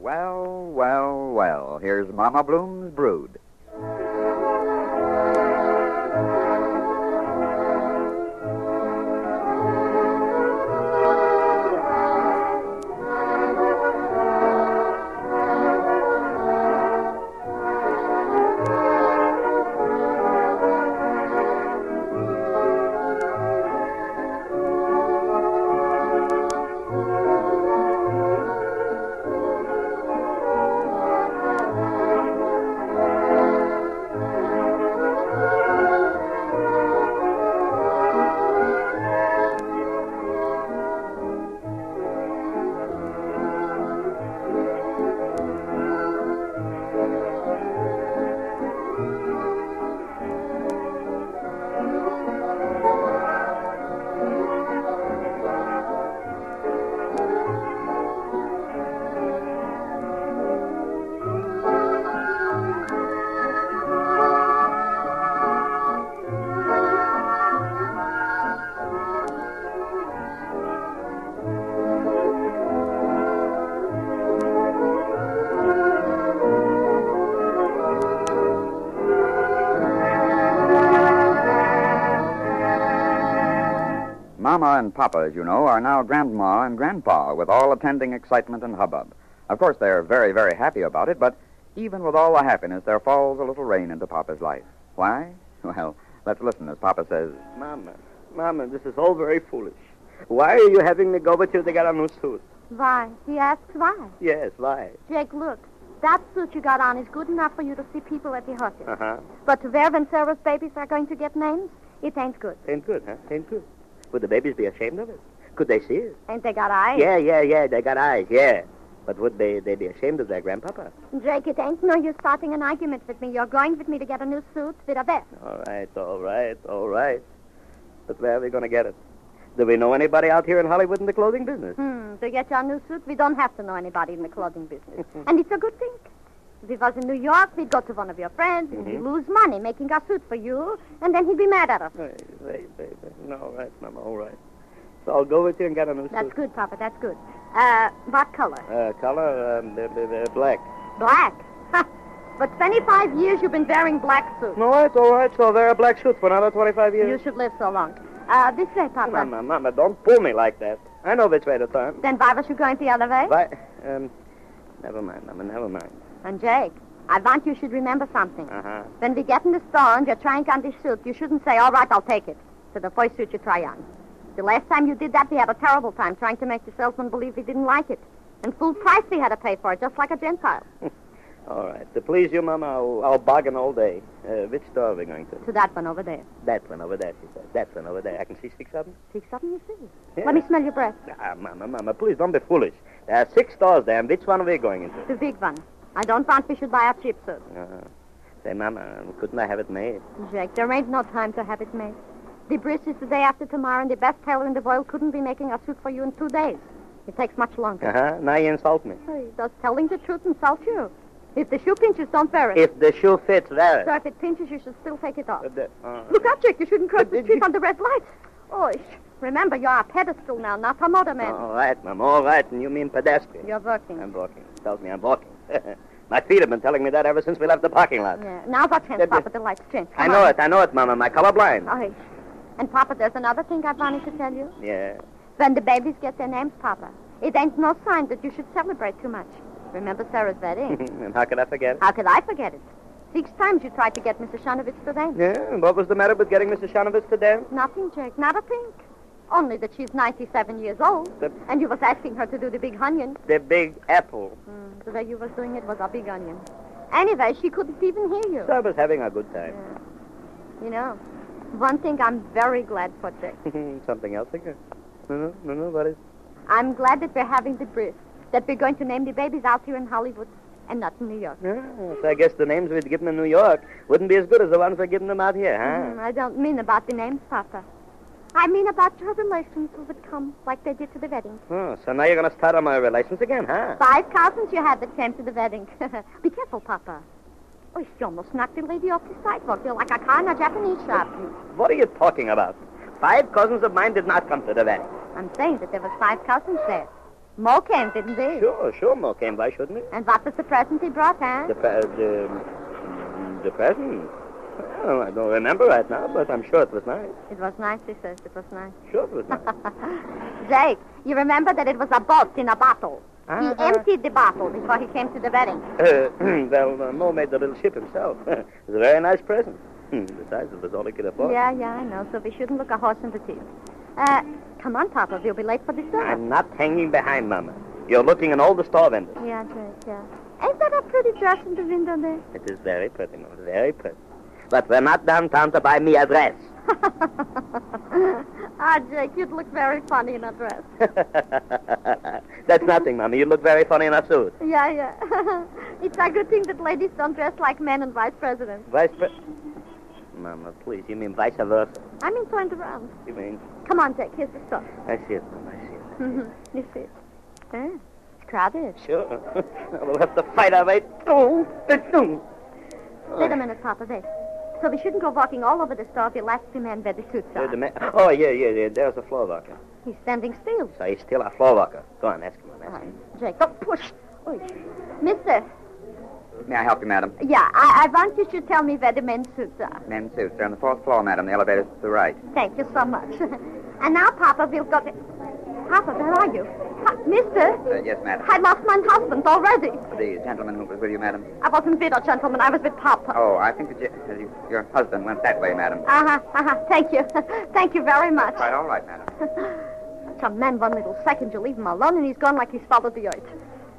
Well, well, well. Here's Mama Bloom's brood. Mama and Papa, as you know, are now Grandma and Grandpa, with all attending excitement and hubbub. Of course, they're very, very happy about it, but even with all the happiness, there falls a little rain into Papa's life. Why? Well, let's listen as Papa says, Mama, this is all very foolish. Why are you having me go with you to get a new suit? Why? He asks why. Yes, why? Jake, look. That suit you got on is good enough for you to see people at the hotel. Uh-huh. But to Verv and Sarah's babies are going to get names, it ain't good. Ain't good, huh? Ain't good. Would the babies be ashamed of it? Could they see it? Ain't they got eyes? Yeah, they got eyes, yeah. But would they be ashamed of their grandpapa? Jake, it ain't no use starting an argument with me. You're going with me to get a new suit with a vest. All right. But where are we going to get it? Do we know anybody out here in Hollywood in the clothing business? To get your new suit, we don't have to know anybody in the clothing business. And it's a good thing. If it was in New York, we'd go to one of your friends, and we'd lose money making a suit for you, and then he'd be mad at us. Wait. No, all right, Mama, all right. So I'll go with you and get a new suit. That's good, Papa, that's good. What color? Black. Black? For 25 years, you've been wearing black suits. All right. So there are black suits for another 25 years. You should live so long. This way, Papa. Mama, don't pull me like that. I know which way to turn. Then why was you going the other way? Why? Never mind, Mama, never mind. And Jake, I want you should remember something. Uh-huh. When we get in the store and you're trying on this suit, you shouldn't say, all right, I'll take it, to the first suit you try on. The last time you did that, we had a terrible time trying to make the salesman believe we didn't like it. And full price we had to pay for it, just like a Gentile. All right. To please you, Mama, I'll bargain all day. Which store are we going to? To that one over there. That one over there, she said. That one over there. I can see 6 of them? 6 of them, you see? Yeah. Let me smell your breath. Mama, please don't be foolish. There are 6 stores there, and which one are we going into? The big one. I don't want we should buy a cheap suit. Say, Mama, couldn't I have it made? Jake, there ain't no time to have it made. The bris is the day after tomorrow, and the best tailor in the world couldn't be making a suit for you in 2 days. It takes much longer. Now you insult me. Hey, does telling the truth insult you? If the shoe pinches, don't wear it. If the shoe fits, wear it. So if it pinches, you should still take it off. Look Look out, Jake. You shouldn't cross the street on the red lights. Oh, remember, you're a pedestal now, not a motorman. All right, Mama, all right. And you mean pedestrian. You're working. I'm walking. Tells me I'm walking. My feet have been telling me that ever since we left the parking lot. Yeah. Now what chance, Papa? The lights change. I know it, Mama. My colorblind. Oh, and, Papa, there's another thing I wanted to tell you. Yeah. When the babies get their names, Papa, it ain't no sign that you should celebrate too much. Remember Sarah's wedding? And how could I forget it? How could I forget it? 6 times you tried to get Mrs. Shanovitz to dance. Yeah, and what was the matter with getting Mrs. Shanovitz to dance? Nothing, Jake, not a thing. Only that she's 97 years old, and you was asking her to do the big onion. The big apple. The way you was doing it was a big onion. Anyway, she couldn't even hear you. So I was having a good time. Yeah. You know, one thing I'm very glad for, Jake. Something else again? No, what is? I'm glad that we're having the bris, that we're going to name the babies out here in Hollywood and not in New York. Yeah, so I guess the names we'd given in New York wouldn't be as good as the ones we're giving them out here, huh? I don't mean about the names, Papa. I mean about your relations who would come like they did to the wedding. Oh, so now you're going to start on my relations again, huh? 5 cousins you had that came to the wedding. Be careful, Papa. Oh, you almost knocked the lady off the sidewalk. You're like a car in a Japanese shop. What are you talking about? 5 cousins of mine did not come to the wedding. I'm saying that there was 5 cousins there. Mo came, didn't he? Sure, Mo came. Why shouldn't he? And what was the present he brought, huh? The present? Well, I don't remember right now, but I'm sure it was nice. It was nice, he says. It was nice. Sure it was nice. Jake, you remember that it was a boat in a bottle. He emptied the bottle before he came to the wedding. Well, Mo made the little ship himself. It was a very nice present. Besides, it was all he could afford. Yeah, I know. So we shouldn't look a horse in the teeth. Come on, Papa. We'll be late for the store. I'm not hanging behind, Mama. You're looking in all the store windows. Yeah, Jake, yeah. Ain't that a pretty dress in the window there? It is very pretty, Mama. Very pretty. But we're not downtown to buy me a dress. Jake, you'd look very funny in a dress. That's nothing, Mama. You look very funny in a suit. Yeah. It's a good thing that ladies don't dress like men and vice presidents. Mama, please. You mean vice versa? I mean turned around. You mean? Come on, Jake. Here's the stuff. I see it, Mama. I see it. You see it? It's crowded. Sure. We'll have to fight our way. Wait a minute, Papa. Wait. So we shouldn't go walking all over the store if the last two men where the suits are. Oh, yeah. There's the floor walker. He's standing still. So he's still a floor walker. Go on, ask him. Jake, don't push. Oy. Mister. May I help you, madam? Yeah, I want you to tell me where the men's suits are. Men's suits. They're on the 4th floor, madam. The elevator's to the right. Thank you so much. And now, Papa, we'll go to... Papa, where are you? Mister? Yes, madam. I lost my husband already. The gentleman who was with you, madam? I wasn't with a gentleman. I was with Papa. Oh, I think that your husband went that way, madam. Thank you. Thank you very much. Quite all right, madam. Such a man, one little second, you leave him alone, and he's gone like he's followed the earth.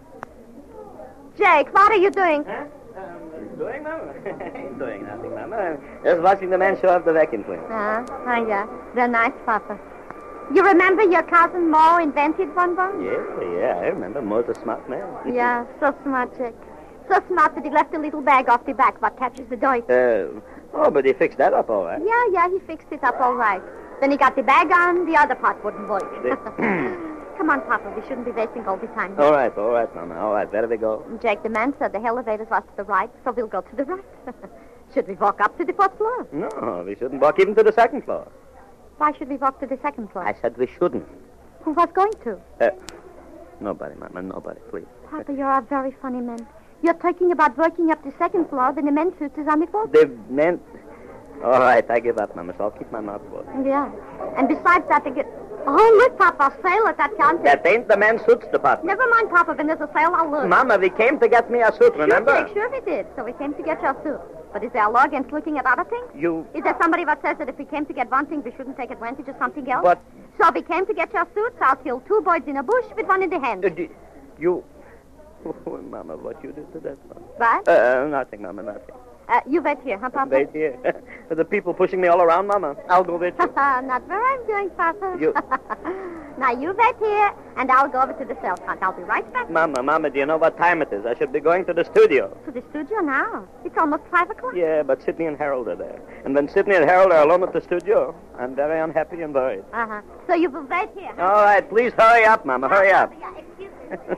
Jake, what are you doing? Huh? Doing, Mama? Ain't doing nothing, Mama. Just watching the man show up the vacuum cleaner. Yeah. They're nice, Papa. You remember your cousin Mo invented one? Yeah, I remember. Mo's a smart man. Yeah, so smart, Jake. So smart that he left a little bag off the back what catches the dirt. But he fixed that up all right. Yeah, he fixed it up all right. Then he got the bag on, the other part wouldn't work. Come on, Papa, we shouldn't be wasting all the time here. All right, Mama, all right. Where do we go? Jake, the man said the elevator was to the right, so we'll go to the right. Should we walk up to the 4th floor? No, we shouldn't walk even to the 2nd floor. Why should we walk to the 2nd floor? I said we shouldn't. Who was going to? Nobody, Mama, nobody, please. Papa, you're a very funny man. You're talking about working up the 2nd floor, then the men's suit is on the 4th. The men... All right, I give up, Mama, so I'll keep my mouth closed. Yeah. And besides that, Oh, look, Papa, a sale at that counter. That ain't the men's suits department. Never mind, Papa, when there's a sale, I'll look. Mama, we came to get me a suit, remember? Sure we did. So we came to get your suit. But is there a law against looking at other things? Is there somebody that says that if we came to get one thing, we shouldn't take advantage of something else? But... So we came to get your suit, so I'll kill 2 birds in a bush with one in the hand. Oh, Mama, what you did to that one? What? Nothing, Mama, nothing. You wait here, huh, Papa? Wait here. The people pushing me all around, Mama. I'll go with you. Not where I'm doing, Papa. You... Now, you wait here, and I'll go over to the cell front. I'll be right back. Mama, do you know what time it is? I should be going to the studio. To the studio now? It's almost 5 o'clock. Yeah, but Sidney and Harold are there. And when Sidney and Harold are alone at the studio, I'm very unhappy and worried. So you will wait here, huh? All right, please hurry up, Mama. Hurry up. Yeah, excuse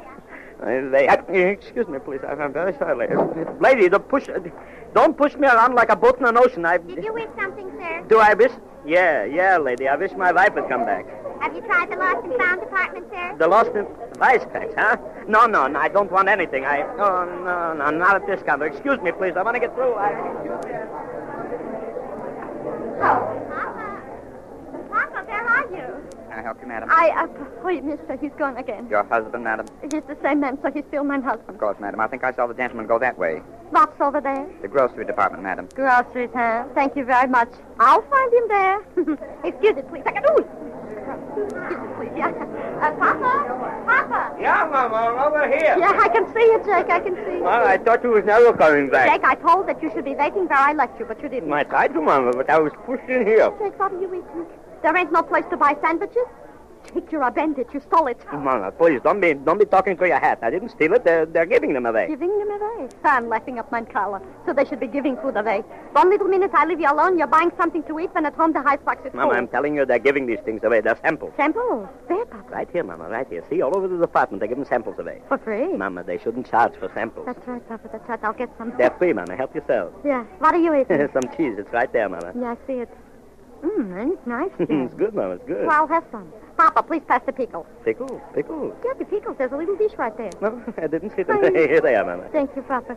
me. Excuse me, please. I'm very sorry. Lady, don't push me around like a boat in an ocean. Did you wish something, sir? Do I wish? Yeah, lady. I wish my wife would come back. Have you tried the lost and found department, sir? The lost and vice packs, huh? No, I don't want anything. No, not at this counter. Excuse me, please. I want to get through. Papa, where are you? Can I help you, madam? Wait, mister, he's gone again. Your husband, madam? He's the same man, so he's still my husband. Of course, madam. I think I saw the gentleman go that way. What's over there? The grocery department, madam. Groceries, huh? Thank you very much. I'll find him there. Excuse me, please. Excuse me, please. Yeah. Papa? Yeah, Mama, over here. Yeah, I can see you, Jake. I can see you. Well, I thought you was never coming back. Jake, I told that you should be waiting where I left you, but you didn't. I tried to, Mama, but I was pushed in here. Jake, what are you eating? There ain't no place to buy sandwiches? Jake, you're a bandit. You stole it. Mama, please, don't be talking through your hat. I didn't steal it. They're giving them away. Giving them away? I'm laughing up my collar. So they should be giving food away. 1 little minute I leave you alone, you're buying something to eat, when at home the ice box is full. Mama, I'm telling you, they're giving these things away. They're samples. Samples? Where, Papa? Right here, Mama, right here. See, all over the department, they're giving samples away. For free? Mama, they shouldn't charge for samples. That's right, Papa, that's right. I'll get some. They're free, Mama. Help yourself. Yeah. What are you eating? Some cheese. It's right there, Mama. Yeah, I see it. It's nice. It's good, Mama. It's good. Well, I'll have some. Papa, please pass the pickles. Pickles? Pickles? Yeah, the pickles. There's a little dish right there. No, I didn't see them. Here they are, Mama. Thank you, Papa.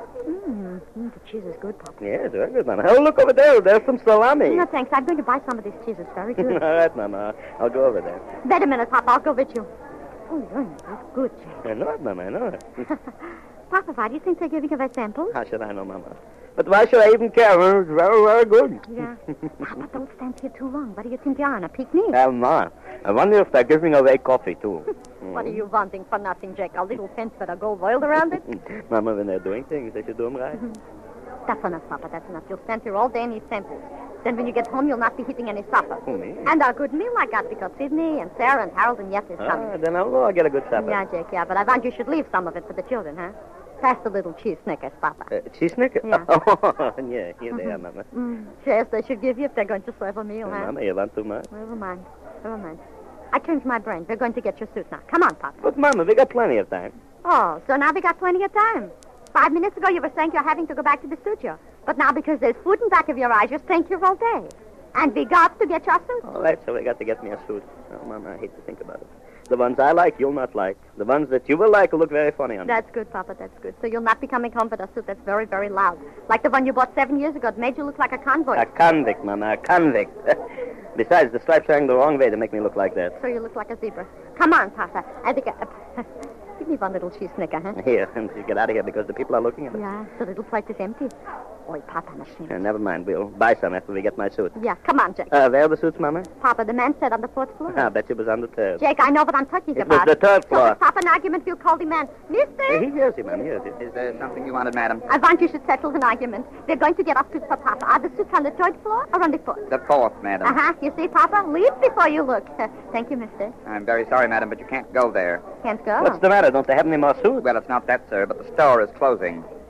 The cheese is good, Papa. Yes, very good, Mama. Oh, look over there. There's some salami. No, thanks. I'm going to buy some of this cheese. It's very good. All right, Mama. I'll go over there. Wait a minute, Papa. I'll go with you. Oh, that's good, Jack. I know it, Mama. I know it. Papa, why do you think they're giving away samples? How should I know, Mama? But why should I even care? It's very, very good. Yeah. Papa, don't stand here too long. What do you think you're on, a picnic? Mama, I wonder if they're giving away coffee, too. What are you wanting for nothing, Jack? A little fence with a gold oiled around it? Mama, when they're doing things, they should do them right. That's enough, Papa. That's enough. You'll stand here all day and eat samples. Then when you get home, you'll not be hitting any supper. Oh, me? And a good meal I got because Sidney and Sarah and Harold and Yet is coming. Then I'll go. I'll get a good supper. Yeah, Jake, yeah. But I want you should leave some of it for the children, huh? Pass the little cheese Snickers, Papa. Cheese Snickers? Yeah. Oh, yeah. Here they are, Mama. Yes, they should give you if they're going to serve a meal, huh? Mama, you want too much? Never mind. Never mind. I changed my brain. We're going to get your suit now. Come on, Papa. But, Mama, we got plenty of time. Oh, so now we got plenty of time. 5 minutes ago, you were saying you're having to go back to the studio. But now, because there's food in back of your eyes, you're staying here all day. And we got to get your suit. All right, so we got to get me a suit. Oh, Mama, I hate to think about it. The ones I like, you'll not like. The ones that you will like will look very funny on me. That's good, Papa, that's good. So you'll not be coming home with a suit that's very, very loud. Like the one you bought 7 years ago. It made you look like a convoy. A convict, Mama, a convict. Besides, the stripes are hanging the wrong way to make me look like that. So you look like a zebra. Come on, Papa. I think give me one little cheese Snicker, huh? Here, and you get out of here because the people are looking at us. Yeah, the little plate is empty. Oi, Papa, machine. Never mind. We'll buy some after we get my suit. Yeah, come on, Jake. Where are the suits, Mama? Papa, the man said on the 4th floor. I bet you was on the third. Jake, I know what I'm talking It about. was the 3rd So floor. to stop an argument, we'll call the man. Mister! He hears you, Ma'am. He hears you. Is there something you wanted, madam? I want you should settle an argument. We're going to get our suits for Papa. Are the suits on the 3rd floor or on the 4th? The 4th, madam. Uh-huh. You see, Papa? Leave before you look. Thank you, mister. I'm very sorry, madam, but you can't go there. Can't go. What's the matter? Don't they have any more suits? Well, it's not that, sir, but the store is closing.